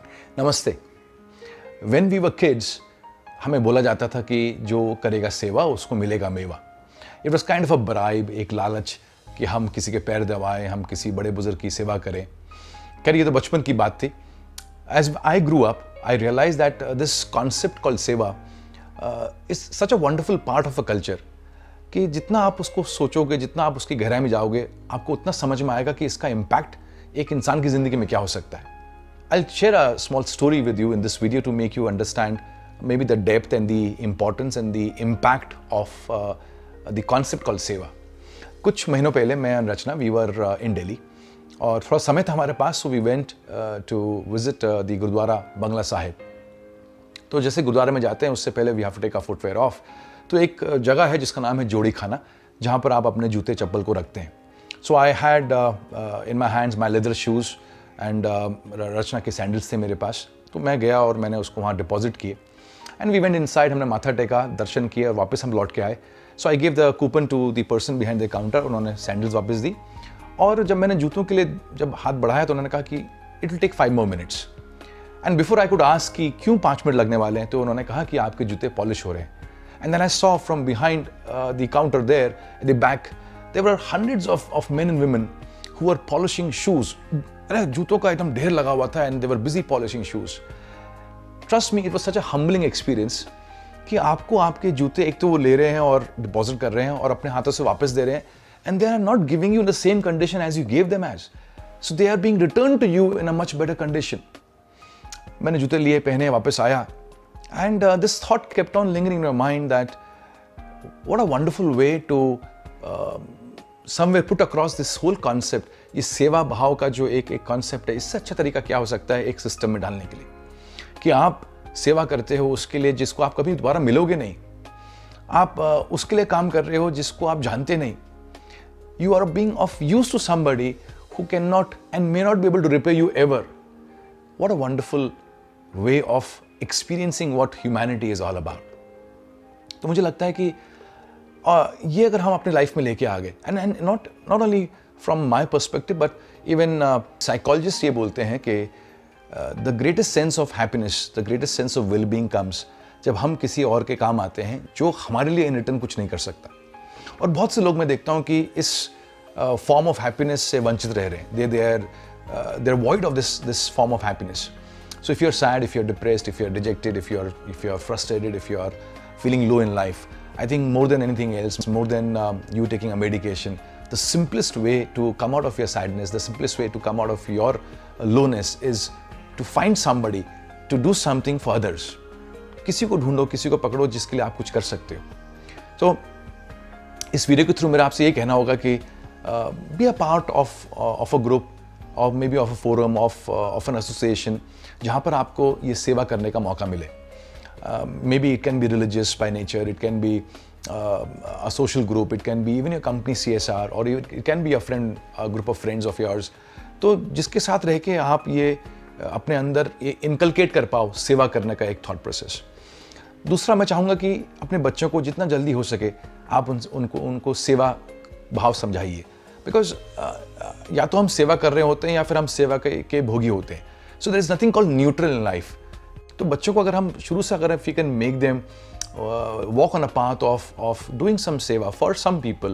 नमस्ते। When we were kids, हमें बोला जाता था कि जो करेगा सेवा उसको मिलेगा मेवा। It was kind of a bribe, एक लालच कि हम किसी के पैर दबाएं, हम किसी बड़े बुजुर्ग की सेवा करें। खैर ये तो बचपन की बात थी। As I grew up, I realized that this concept called सेवा is such a wonderful part of a culture कि जितना आप उसको सोचोगे, जितना आप उसकी गहराई में जाओगे, आपको उतना समझ में आएगा कि इसका इम्पैक्ट एक इंसान की ज़िंदगी में क्या हो सकता है। I'll share a small story with you in this video to make you understand maybe the depth and the importance and the impact of the concept called सेवा। कुछ महीनों पहले मैं और रचना we were in Delhi और थोड़ा समय था हमारे पास, so we went to visit the gurdwara Bangla Sahib. तो जैसे गुरुद्वारे में जाते हैं उससे पहले we have to take our footwear off। तो एक जगह है जिसका नाम है जोड़ी खाना, जहाँ पर आप अपने जूते चप्पल को रखते हैं। So I had in my hands my leather shoes and Rachna के सैंडल्स थे मेरे पास। तो मैं गया और मैंने उसको वहाँ डिपॉजिट किए एंड वी वेंट इनसाइड। हमने माथा टेका, दर्शन किए और वापस हम लौट के आए। So I give the coupon to the person behind the counter. उन्होंने सैंडल्स वापस दी और जब मैंने जूतों के लिए जब हाथ बढ़ाया तो उन्होंने कहा कि it will take 5 more minutes। And before I could ask कि क्यों 5 मिनट लगने वाले हैं, तो उन्होंने कहा कि आपके जूते पॉलिश हो रहे हैं। And then I saw from behind the counter there at the back there were hundreds of men and women who are polishing shoes. अरे जूतों का एकदम ढेर लगा हुआ था and they were busy polishing shoes. Trust me, it was such a humbling experience कि आपको आपके जूते एक तो वो ले रहे हैं और डिपॉजिट कर रहे हैं और अपने हाथों से वापस दे रहे हैं and they are not giving you in the same condition as you give them as, so they are being return to you in a much better condition. मैंने जूते लिए, पहने, वापस आया and this thought kept on lingering in my mind that what a wonderful way to somewhere put across this whole concept. ये सेवा भाव का जो एक कॉन्सेप्ट है, इससे अच्छा तरीका क्या हो सकता है एक सिस्टम में डालने के लिए कि आप सेवा करते हो उसके लिए जिसको आप कभी दोबारा मिलोगे नहीं। आप उसके लिए काम कर रहे हो जिसको आप जानते नहीं। You are being of use to somebody who can not and may not be able to repay you ever. What a wonderful way of experiencing what humanity is all about. तो मुझे लगता है कि ये अगर हम अपने लाइफ में लेके आ गए and not only from my perspective but even psychologist ये बोलते हैं कि the greatest sense of happiness, the greatest sense of wellbeing comes जब हम किसी और के काम आते हैं जो हमारे लिए इन रिटर्न कुछ नहीं कर सकता। और बहुत से लोग मैं देखता हूँ कि इस फॉर्म ऑफ हैप्पीनेस से वंचित रह रहे हैं। They are void of this form of happiness. So if you are sad, if you are depressed, if you are dejected, if you are frustrated, if you are feeling low in life, I think more than anything else, more than you taking a medication, the simplest way to come out of your sadness, the simplest way to come out of your lowness is to find somebody to do something for others. किसी को ढूंढो, किसी को पकड़ो जिसके लिए आप कुछ कर सकते हो। तो इस वीडियो के थ्रू मेरा आपसे ये कहना होगा कि be a part of a group or maybe of a forum of an association जहाँ पर आपको ये सेवा करने का मौका मिले। Maybe it can be religious by nature, it can be a social group, it can be even your company CSR, or it can be a group of friends of yours। तो जिसके साथ रह के आप ये अपने अंदर इनकलकेट कर पाओ सेवा करने का एक थॉट प्रोसेस। दूसरा मैं चाहूँगा कि अपने बच्चों को जितना जल्दी हो सके आप उनको सेवा भाव समझाइए। बिकॉज या तो हम सेवा कर रहे होते हैं या फिर हम सेवा के भोगी होते हैं। So there is nothing called neutral in life. तो बच्चों को अगर हम शुरू से अगर if you can make them walk on a path of doing some seva for some people,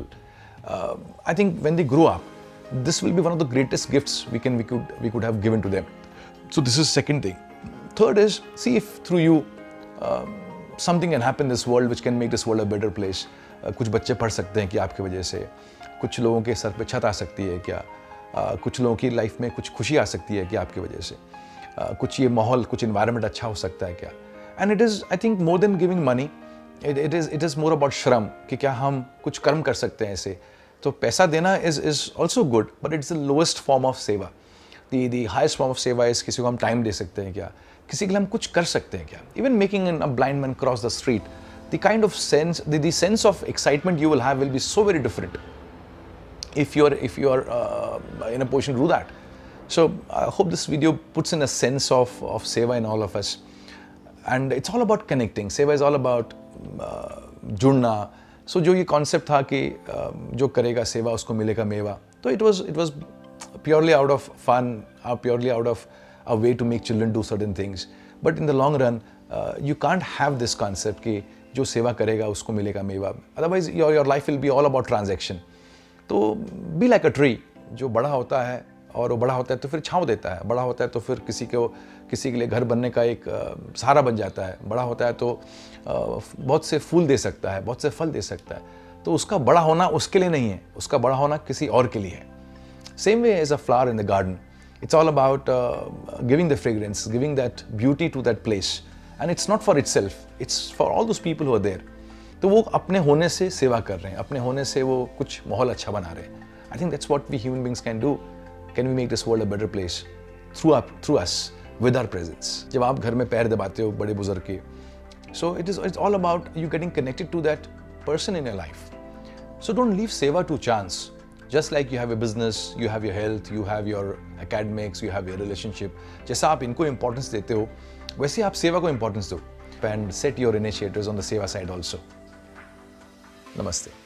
I think when they grow up this will be one of the greatest gifts we could have given to them. So this is second thing. Third is, see if through you something can happen in this world which can make this world a better place. कुछ बच्चे पढ़ सकते हैं कि आपकी वजह से, कुछ लोगों के सर पे छत आ सकती है क्या, कुछ लोगों की लाइफ में कुछ खुशी आ सकती है कि आपकी वजह से, कुछ ये माहौल, कुछ इन्वायरमेंट अच्छा हो सकता है क्या। And it is I think more than giving money, it is more about श्रम कि क्या हम कुछ कर्म कर सकते हैं ऐसे। तो पैसा देना is also good but it's the lowest form of seva. The highest form of seva is किसी को हम टाइम दे सकते हैं क्या, किसी के लिए हम कुछ कर सकते हैं क्या। Even making a blind man cross the street, the kind of sense, the sense of excitement you will have will be so very different if you are in a position to do that. So I hope this video puts in a sense of Seva in all of us, and it's all about connecting. Seva is all about जुड़ना। So जो ये concept था कि जो करेगा सेवा उसको मिलेगा मेवा, तो it was purely out of fun, purely out of a way to make children do certain things. But in the long run, you can't have this concept कि जो सेवा करेगा उसको मिलेगा मेवा. Otherwise, your life will be all about transaction. तो be like a tree, जो बड़ा होता है और वो बड़ा होता है तो फिर छाँव देता है, बड़ा होता है तो फिर किसी के लिए घर बनने का एक सहारा बन जाता है, बड़ा होता है तो बहुत से फूल दे सकता है, बहुत से फल दे सकता है. तो उसका बड़ा होना उसके लिए नहीं है, उसका बड़ा होना किसी और के लिए है. Same way as a flower in the garden, it's all about giving the fragrance, giving that beauty to that place. And it's not for itself, it's for all those people who are there. तो वो अपने होने से सेवा कर रहे हैं, अपने होने से वो कुछ माहौल अच्छा बना रहे हैं. I think that's what we human beings can do. Can we make this world a better place through us, with our presence? जब आप घर में पैर दबाते हो बड़े बुजुर्ग के, so it's all about you getting connected to that person in your life. So don't leave Seva to chance. Just like you have a business, you have your health, you have your academics, you have your relationship. जैसा आप इनको importance देते हो, वैसे आप सेवा को importance दो. And set your initiators on the Seva side also. Namaste.